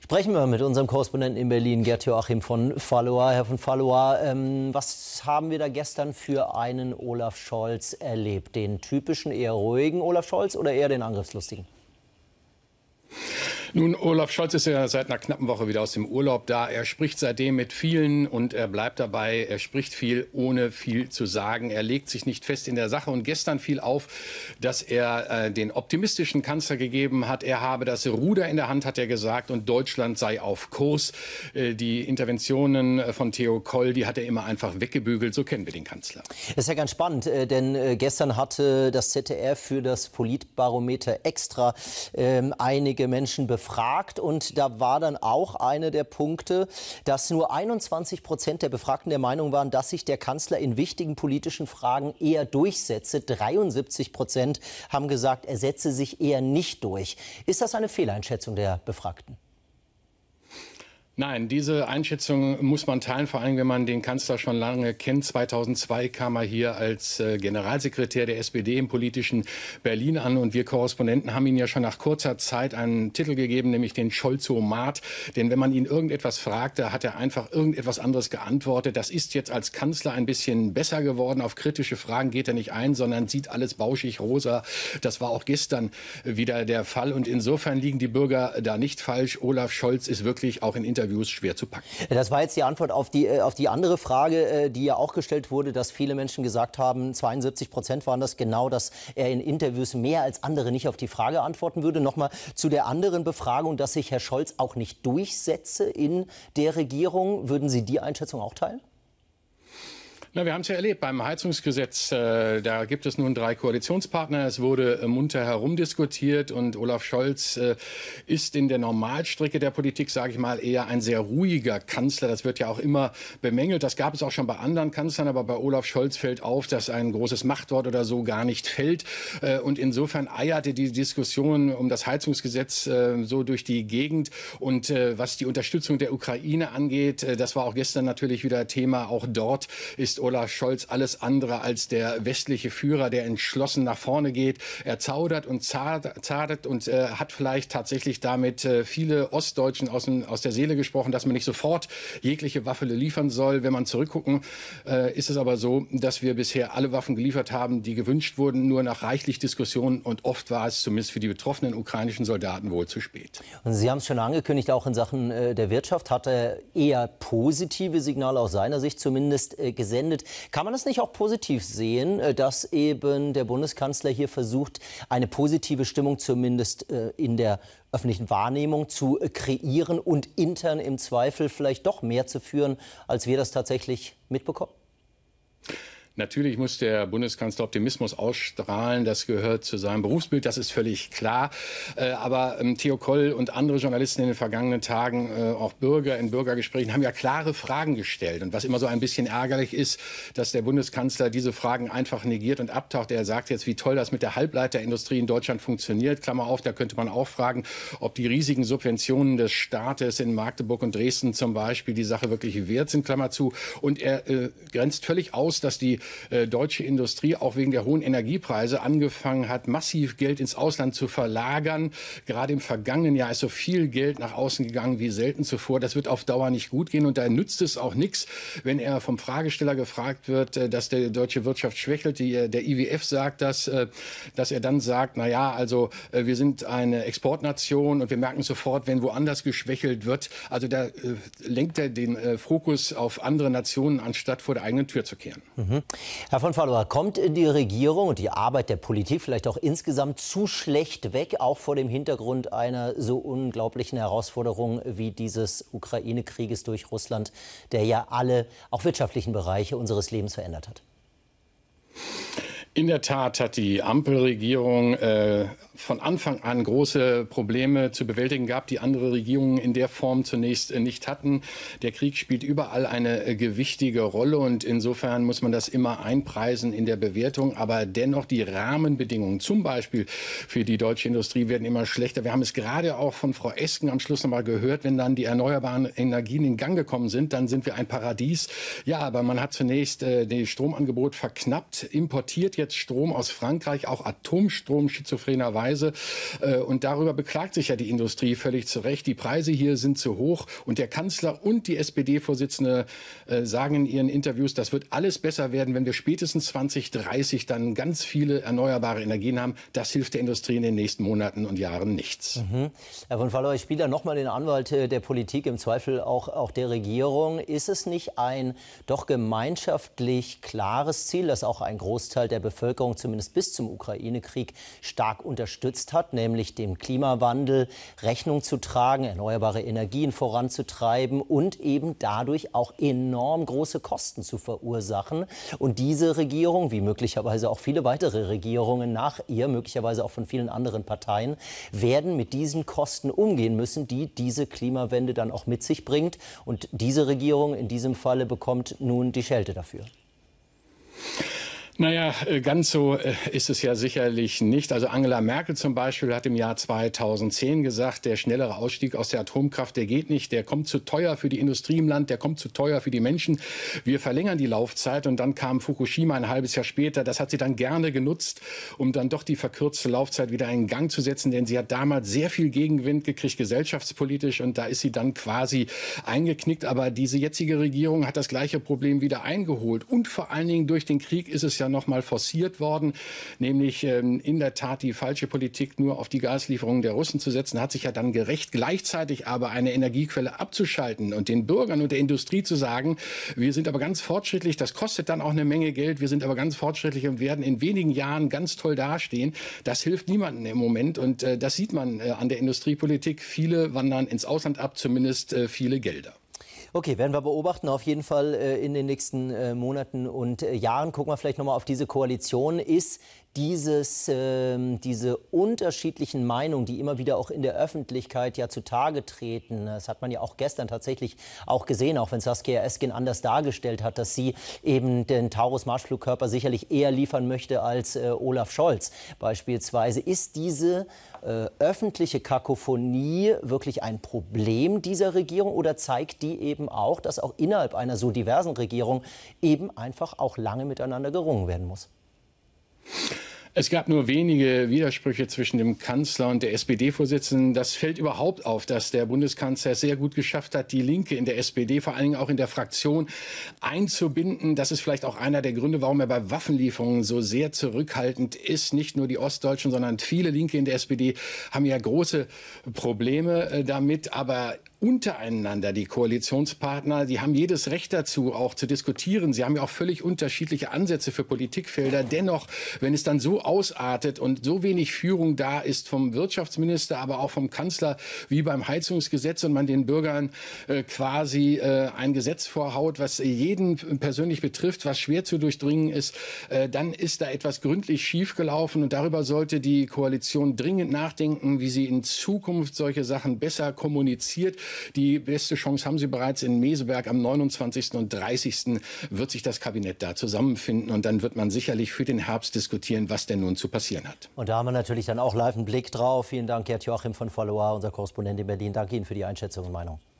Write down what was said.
Sprechen wir mit unserem Korrespondenten in Berlin, Gerd-Joachim von Falloa. Herr von Falloa, was haben wir da gestern für einen Olaf Scholz erlebt? Den typischen, eher ruhigen Olaf Scholz oder eher den angriffslustigen? Nun, Olaf Scholz ist ja seit einer knappen Woche wieder aus dem Urlaub da. Er spricht seitdem mit vielen und er bleibt dabei. Er spricht viel, ohne viel zu sagen. Er legt sich nicht fest in der Sache. Und gestern fiel auf, dass er den optimistischen Kanzler gegeben hat. Er habe das Ruder in der Hand, hat er gesagt, und Deutschland sei auf Kurs. Die Interventionen von Theo Koll, die hat er immer einfach weggebügelt. So kennen wir den Kanzler. Das ist ja ganz spannend, denn gestern hatte das ZDF für das Politbarometer extra einige Menschen befragt. Und da war dann auch einer der Punkte, dass nur 21% der Befragten der Meinung waren, dass sich der Kanzler in wichtigen politischen Fragen eher durchsetze. 73% haben gesagt, er setze sich eher nicht durch. Ist das eine Fehleinschätzung der Befragten? Nein, diese Einschätzung muss man teilen, vor allem wenn man den Kanzler schon lange kennt. 2002 kam er hier als Generalsekretär der SPD im politischen Berlin an und wir Korrespondenten haben ihm ja schon nach kurzer Zeit einen Titel gegeben, nämlich den Scholzomat. Denn wenn man ihn irgendetwas fragte, hat er einfach irgendetwas anderes geantwortet. Das ist jetzt als Kanzler ein bisschen besser geworden. Auf kritische Fragen geht er nicht ein, sondern sieht alles bauschig rosa. Das war auch gestern wieder der Fall und insofern liegen die Bürger da nicht falsch. Olaf Scholz ist wirklich auch in Interviews schwer zu packen. Das war jetzt die Antwort auf die andere Frage, die ja auch gestellt wurde, dass viele Menschen gesagt haben, 72% waren das genau, dass er in Interviews mehr als andere nicht auf die Frage antworten würde. Nochmal zu der anderen Befragung, dass sich Herr Scholz auch nicht durchsetze in der Regierung. Würden Sie die Einschätzung auch teilen? Na, wir haben es ja erlebt beim Heizungsgesetz. Da gibt es nun 3 Koalitionspartner. Es wurde munter herumdiskutiert und Olaf Scholz ist in der Normalstrecke der Politik, sage ich mal, eher ein sehr ruhiger Kanzler. Das wird ja auch immer bemängelt. Das gab es auch schon bei anderen Kanzlern, aber bei Olaf Scholz fällt auf, dass ein großes Machtwort oder so gar nicht fällt. Und insofern eierte die Diskussion um das Heizungsgesetz so durch die Gegend. Und was die Unterstützung der Ukraine angeht, das war auch gestern natürlich wieder Thema. Auch dort ist Olaf Scholz alles andere als der westliche Führer, der entschlossen nach vorne geht. Er zaudert und zadert und hat vielleicht tatsächlich damit viele Ostdeutschen aus der Seele gesprochen, dass man nicht sofort jegliche Waffe liefern soll. Wenn man zurückgucken, ist es aber so, dass wir bisher alle Waffen geliefert haben, die gewünscht wurden, nur nach reichlich Diskussionen. Und oft war es zumindest für die betroffenen ukrainischen Soldaten wohl zu spät. Und Sie haben es schon angekündigt, auch in Sachen der Wirtschaft hat er eher positive Signale aus seiner Sicht zumindest gesendet. Kann man das nicht auch positiv sehen, dass eben der Bundeskanzler hier versucht, eine positive Stimmung zumindest in der öffentlichen Wahrnehmung zu kreieren und intern im Zweifel vielleicht doch mehr zu führen, als wir das tatsächlich mitbekommen? Natürlich muss der Bundeskanzler Optimismus ausstrahlen. Das gehört zu seinem Berufsbild, das ist völlig klar. Aber Theo Koll und andere Journalisten in den vergangenen Tagen, auch Bürger in Bürgergesprächen, haben ja klare Fragen gestellt. Und was immer so ein bisschen ärgerlich ist, dass der Bundeskanzler diese Fragen einfach negiert und abtaucht. Er sagt jetzt, wie toll das mit der Halbleiterindustrie in Deutschland funktioniert. Klammer auf, da könnte man auch fragen, ob die riesigen Subventionen des Staates in Magdeburg und Dresden zum Beispiel die Sache wirklich wert sind. Klammer zu. Und er grenzt völlig aus, dass die deutsche Industrie auch wegen der hohen Energiepreise angefangen hat, massiv Geld ins Ausland zu verlagern. Gerade im vergangenen Jahr ist so viel Geld nach außen gegangen wie selten zuvor. Das wird auf Dauer nicht gut gehen und da nützt es auch nichts, wenn er vom Fragesteller gefragt wird, dass die deutsche Wirtschaft schwächelt. Der IWF sagt das, dass er dann sagt, na ja, also wir sind eine Exportnation und wir merken sofort, wenn woanders geschwächelt wird. Also da lenkt er den Fokus auf andere Nationen, anstatt vor der eigenen Tür zu kehren. Mhm. Herr von Falloa, kommt die Regierung und die Arbeit der Politik vielleicht auch insgesamt zu schlecht weg, auch vor dem Hintergrund einer so unglaublichen Herausforderung wie dieses Ukraine-Krieges durch Russland, der ja alle, auch wirtschaftlichen Bereiche unseres Lebens verändert hat? In der Tat hat die Ampelregierung von Anfang an große Probleme zu bewältigen gehabt, die andere Regierungen in der Form zunächst nicht hatten. Der Krieg spielt überall eine gewichtige Rolle und insofern muss man das immer einpreisen in der Bewertung. Aber dennoch die Rahmenbedingungen, zum Beispiel für die deutsche Industrie, werden immer schlechter. Wir haben es gerade auch von Frau Esken am Schluss noch mal gehört, wenn dann die erneuerbaren Energien in Gang gekommen sind, dann sind wir ein Paradies. Ja, aber man hat zunächst das Stromangebot verknappt, importiert jetzt Strom aus Frankreich, auch Atomstrom, schizophrenerweise. Preise. Und darüber beklagt sich ja die Industrie völlig zu Recht. Die Preise hier sind zu hoch. Und der Kanzler und die SPD-Vorsitzende sagen in ihren Interviews, das wird alles besser werden, wenn wir spätestens 2030 dann ganz viele erneuerbare Energien haben. Das hilft der Industrie in den nächsten Monaten und Jahren nichts. Herr von Fallow, ich spiele da nochmal den Anwalt der Politik, im Zweifel auch der Regierung. Ist es nicht ein doch gemeinschaftlich klares Ziel, das auch ein Großteil der Bevölkerung zumindest bis zum Ukraine-Krieg stark unterstützt hat, nämlich dem Klimawandel Rechnung zu tragen, erneuerbare Energien voranzutreiben und eben dadurch auch enorm große Kosten zu verursachen? Und diese Regierung, wie möglicherweise auch viele weitere Regierungen nach ihr, möglicherweise auch von vielen anderen Parteien, werden mit diesen Kosten umgehen müssen, die diese Klimawende dann auch mit sich bringt. Und diese Regierung in diesem Falle bekommt nun die Schelte dafür. Naja, ganz so ist es ja sicherlich nicht. Also Angela Merkel zum Beispiel hat im Jahr 2010 gesagt, der schnellere Ausstieg aus der Atomkraft, der geht nicht, der kommt zu teuer für die Industrie im Land, der kommt zu teuer für die Menschen. Wir verlängern die Laufzeit und dann kam Fukushima ein halbes Jahr später. Das hat sie dann gerne genutzt, um dann doch die verkürzte Laufzeit wieder in Gang zu setzen, denn sie hat damals sehr viel Gegenwind gekriegt, gesellschaftspolitisch, und da ist sie dann quasi eingeknickt. Aber diese jetzige Regierung hat das gleiche Problem wieder eingeholt und vor allen Dingen durch den Krieg ist es ja noch mal forciert worden, nämlich in der Tat die falsche Politik nur auf die Gaslieferungen der Russen zu setzen, hat sich ja dann gerecht, gleichzeitig aber eine Energiequelle abzuschalten und den Bürgern und der Industrie zu sagen, wir sind aber ganz fortschrittlich, das kostet dann auch eine Menge Geld, wir sind aber ganz fortschrittlich und werden in wenigen Jahren ganz toll dastehen. Das hilft niemandem im Moment und das sieht man an der Industriepolitik. Viele wandern ins Ausland ab, zumindest viele Gelder. Okay, werden wir beobachten, auf jeden Fall in den nächsten Monaten und Jahren. Gucken wir vielleicht nochmal auf diese Koalition. Ist diese unterschiedlichen Meinungen, die immer wieder auch in der Öffentlichkeit ja zutage treten, das hat man ja auch gestern tatsächlich auch gesehen, auch wenn Saskia Esken anders dargestellt hat, dass sie eben den Taurus-Marschflugkörper sicherlich eher liefern möchte als Olaf Scholz beispielsweise. Ist diese öffentliche Kakophonie wirklich ein Problem dieser Regierung oder zeigt die eben auch, dass auch innerhalb einer so diversen Regierung eben einfach auch lange miteinander gerungen werden muss? Es gab nur wenige Widersprüche zwischen dem Kanzler und der SPD-Vorsitzenden. Das fällt überhaupt auf, dass der Bundeskanzler es sehr gut geschafft hat, die Linke in der SPD, vor allen Dingen auch in der Fraktion, einzubinden. Das ist vielleicht auch einer der Gründe, warum er bei Waffenlieferungen so sehr zurückhaltend ist. Nicht nur die Ostdeutschen, sondern viele Linke in der SPD haben ja große Probleme damit. Aber untereinander, die Koalitionspartner, die haben jedes Recht dazu, auch zu diskutieren. Sie haben ja auch völlig unterschiedliche Ansätze für Politikfelder. Dennoch, wenn es dann so ausartet und so wenig Führung da ist vom Wirtschaftsminister, aber auch vom Kanzler wie beim Heizungsgesetz und man den Bürgern quasi ein Gesetz vorhaut, was jeden persönlich betrifft, was schwer zu durchdringen ist, dann ist da etwas gründlich schiefgelaufen und darüber sollte die Koalition dringend nachdenken, wie sie in Zukunft solche Sachen besser kommuniziert. Die beste Chance haben sie bereits in Meseberg am 29. und 30. wird sich das Kabinett da zusammenfinden und dann wird man sicherlich für den Herbst diskutieren, was denn nun zu passieren hat. Und da haben wir natürlich dann auch live einen Blick drauf. Vielen Dank, Gerd Joachim von Fallow, unser Korrespondent in Berlin. Danke Ihnen für die Einschätzung und Meinung.